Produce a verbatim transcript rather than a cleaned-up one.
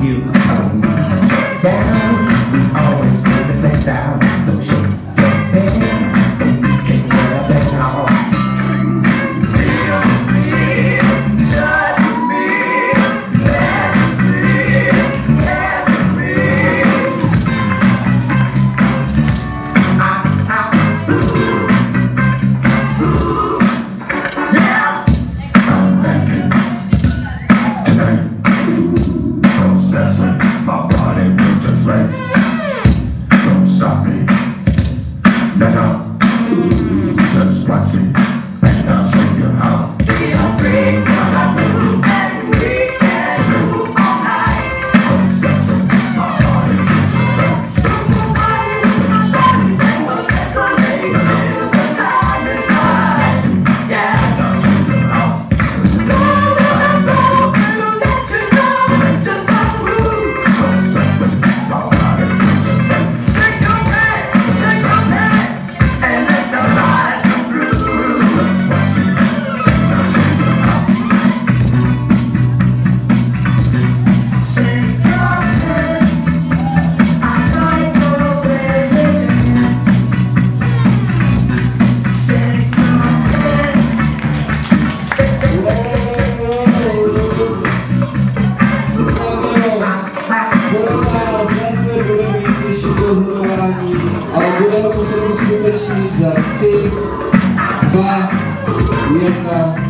you. Oh, down, we always put the fence out. So shake your hands and you can get up and out. Feel me, touch me, let me see, ask me. I, I, ooh, ooh, yeah. I'm back in tonight. Cause that's when my body was just right. Don't stop me, no, no, just watch me, and I'll show you how. We are free, gonna move, and we can move all night. Cause that's when my body was just right. Don't stop me, and we'll separate till the time is right. Yeah, and I'll show you how. No, no, no, no, let you know, just a move. Cause that's when my body was just right. Shake your legs, shake your legs, and let the lights come through. Just watch me, and I'll show you how. Shake your legs, I like your way you dance. Shake your legs, shake, shake, shake, Wow, jasne wyrobiki się doznawani, ale budowę potem super ślizga. trzy, dwa, jeden.